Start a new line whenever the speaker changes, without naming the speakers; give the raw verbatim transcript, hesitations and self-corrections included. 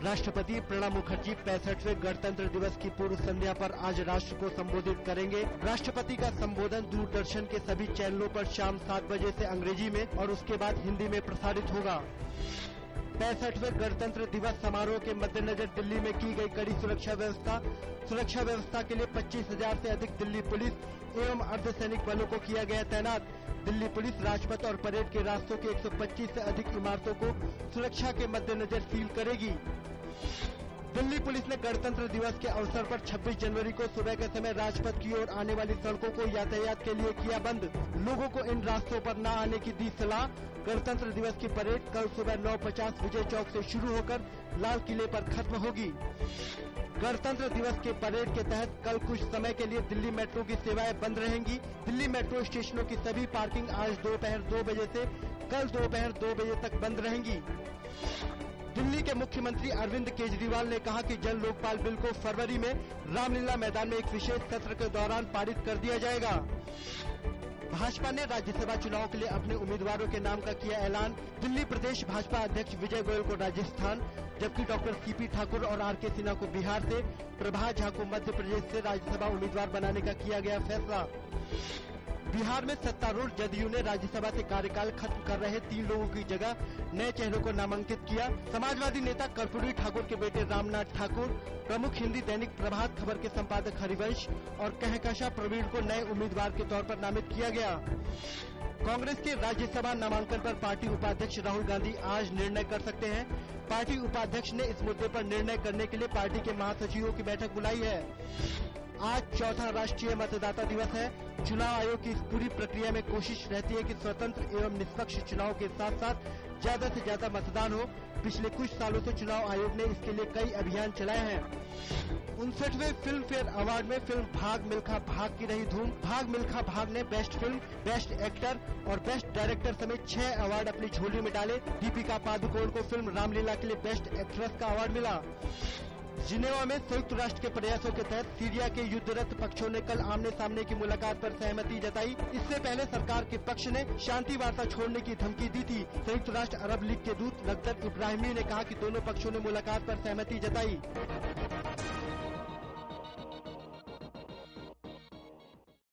राष्ट्रपति प्रणब मुखर्जी पैंसठवें गणतंत्र दिवस की पूर्व संध्या पर आज राष्ट्र को संबोधित करेंगे। राष्ट्रपति का संबोधन दूरदर्शन के सभी चैनलों पर शाम सात बजे से अंग्रेजी में और उसके बाद हिंदी में प्रसारित होगा। पैंसठवें गणतंत्र दिवस समारोह के मद्देनजर दिल्ली में की गई कड़ी सुरक्षा व्यवस्था। सुरक्षा व्यवस्था के लिए पच्चीस हजार से अधिक दिल्ली पुलिस एवं अर्धसैनिक बलों को किया गया तैनात। दिल्ली पुलिस राजपथ और परेड के रास्तों की एक सौ पच्चीस से अधिक इमारतों को सुरक्षा के मद्देनजर सील करेगी। दिल्ली पुलिस ने गणतंत्र दिवस के अवसर पर छब्बीस जनवरी को सुबह के समय राजपथ की ओर आने वाली सड़कों को यातायात के लिए किया बंद। लोगों को इन रास्तों पर न आने की दी सलाह। गणतंत्र दिवस की परेड कल सुबह नौ पचास विजय चौक से शुरू होकर लाल किले पर खत्म होगी। गणतंत्र दिवस के परेड के तहत कल कुछ समय के लिए दिल्ली मेट्रो की सेवाएं बंद रहेंगी। दिल्ली मेट्रो स्टेशनों की सभी पार्किंग आज दोपहर दो बजे से कल दोपहर दो बजे तक बंद रहेंगी। दिल्ली के मुख्यमंत्री अरविंद केजरीवाल ने कहा कि जल लोकपाल बिल को फरवरी में रामलीला मैदान में एक विशेष सत्र के दौरान पारित कर दिया जाएगा। भाजपा ने राज्यसभा चुनाव के लिए अपने उम्मीदवारों के नाम का किया ऐलान। दिल्ली प्रदेश भाजपा अध्यक्ष विजय गोयल को राजस्थान, जबकि डॉक्टर सीपी ठाकुर और आर के सिन्हा को बिहार से, प्रभा झा को मध्य प्रदेश से राज्यसभा उम्मीदवार बनाने का किया गया फैसला। बिहार में सत्तारूढ़ जदयू ने राज्यसभा से कार्यकाल खत्म कर रहे तीन लोगों की जगह नए चेहरों को नामांकित किया। समाजवादी नेता कर्पूरी ठाकुर के बेटे रामनाथ ठाकुर, प्रमुख हिंदी दैनिक प्रभात खबर के संपादक हरिवंश और कहकशा प्रवीण को नए उम्मीदवार के तौर पर नामित किया गया। कांग्रेस के राज्यसभा नामांकन पर पार्टी उपाध्यक्ष राहुल गांधी आज निर्णय कर सकते हैं। पार्टी उपाध्यक्ष ने इस मुद्दे पर निर्णय करने के लिए पार्टी के महासचिवों की बैठक बुलाई है। आज चौथा राष्ट्रीय मतदाता दिवस है। चुनाव आयोग की इस पूरी प्रक्रिया में कोशिश रहती है कि स्वतंत्र एवं निष्पक्ष चुनाव के साथ साथ ज्यादा से ज्यादा मतदान हो। पिछले कुछ सालों से चुनाव आयोग ने इसके लिए कई अभियान चलाए हैं। उनसठवें फिल्म फेयर अवार्ड में फिल्म भाग मिल्खा भाग की रही धूम। भाग मिल्खा भाग ने बेस्ट फिल्म, बेस्ट एक्टर और बेस्ट डायरेक्टर समेत छह अवार्ड अपनी झोली में डाले। दीपिका पादुकोण को फिल्म रामलीला के लिए बेस्ट एक्ट्रेस का अवार्ड मिला। जिनेवा में संयुक्त राष्ट्र के प्रयासों के तहत सीरिया के युद्धरत पक्षों ने कल आमने सामने की मुलाकात पर सहमति जताई। इससे पहले सरकार के पक्ष ने शांति वार्ता छोड़ने की धमकी दी थी। संयुक्त राष्ट्र अरब लीग के दूत नकदर इब्राहिमी ने कहा कि दोनों पक्षों ने मुलाकात पर सहमति जताई।